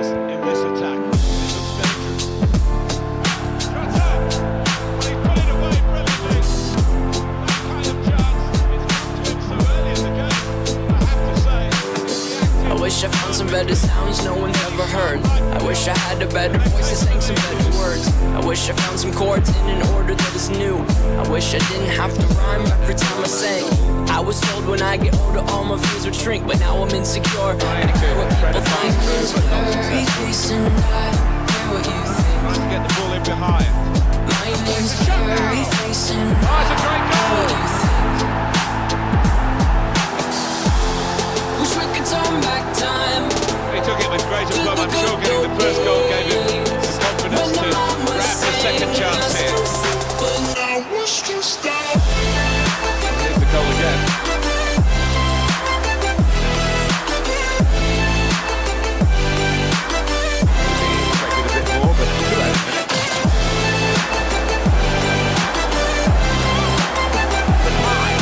in this attack. It looks dangerous. Cuts out. Well, he put it away brilliantly. That kind of chance is come to him so early in the game. I have to say, I wish I found some better sounds no one's ever heard. I wish I had a better voice that sang some better words. I wish I found some chords in an order that is new. I wish I didn't have to rhyme every time I sang. I was told when I get older all my fears would shrink, but now I'm insecure and I care what people think. Blurry face and I don't care what you think. trying to get the ball in behind. My name's blurry face and I Oh, it's a great don't care what goal. you think. Wish we could turn back time. He took it with great aplomb. I'm sure getting the first goal gave him the confidence to grab the second chance here. Here's the goal again. Expected a bit more, but he could have had a minute. But mine.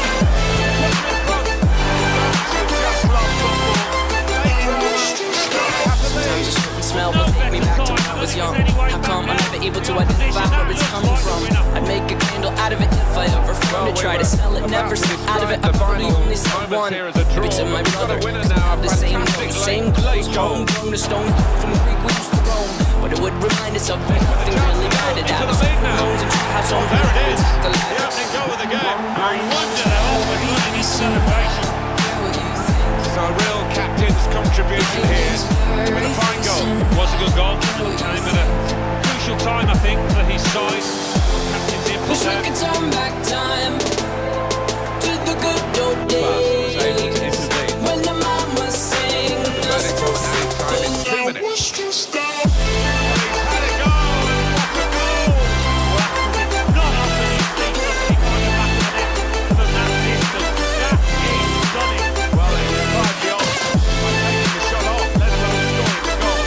Sometimes a certain smell will take me back to when I was young. How come I'm never able to identify where it's coming from? I'd make a candle out of it if I ever found it. Try to sell it, never slip out of it. I've probably only seen one. Give it to my brother, cause we have the same nose, same clothes, homegrown, the stones from the creek we used to roam. But it would remind us of when nothing really mattered. Out of some homes and treehouse homes. There it is. The opening goal of the game. No wonder they're all in this celebration. It's a real captain's contribution here with a fine goal. Was a good goal. Came at a crucial time, I think, for his side. Captain's input Wish we there. could turn back time to the good old days when the mama sang us to sleep. He's had a goal, and what a goal! Not often you see somebody going back on it from that distance. That is stunning. Well, they replied beyond by taking the shot off, let alone scoring the goal.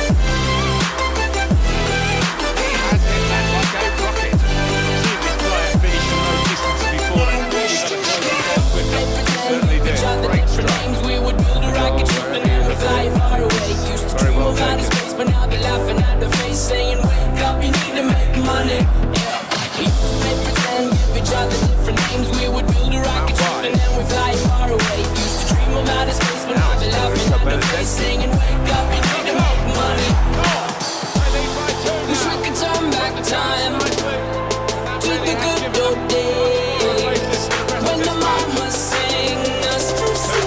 He has hit that like a rocket. I've seen this player finish from those distances before. He's got to close the goal quicker. Certainly did. Great strike. We would build a rocket ship and then we'd fly far away. Used to dream of outer space, but now they're laughing at the face, saying, wake up, you need to make money. Yeah. We used to play pretend, give each other different names. We would build a rocket ship and then we'd fly far away. Used to dream of outer space, but now they're laughing at the face, saying, wake up, you need to make money. Wish we could turn back time to the good old days when the mama sang us to sleep.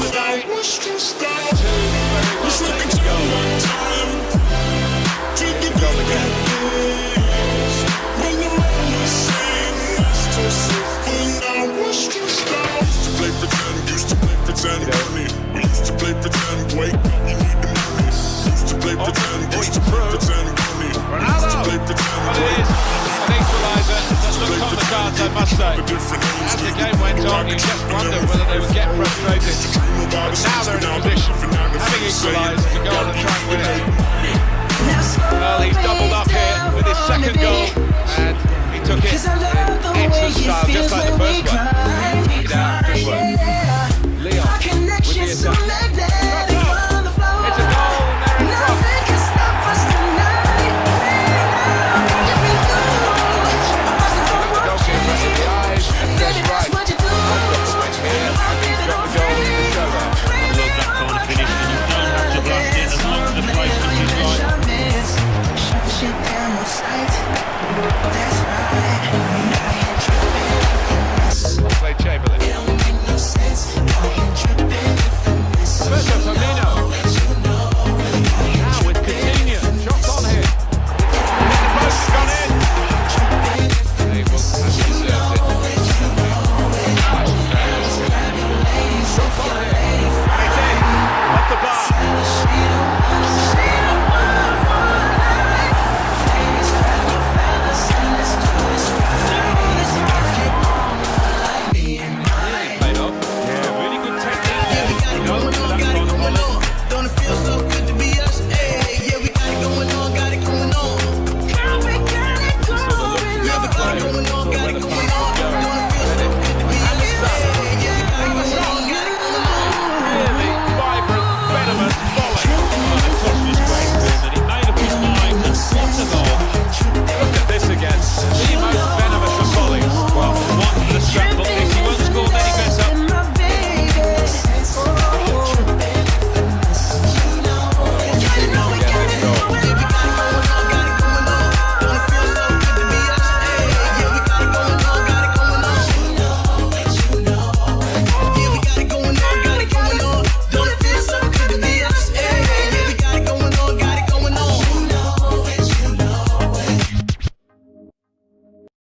I must say, as the game went on, you just wondered whether they would get frustrated. But now they're in a position, having equalised, to go on and try and win it. Well, he's doubled up here with his second goal, and he took it in excellent style, just like the first one. Get out, good work. Leon with the attack. It's a goal, and they're in front. That's right.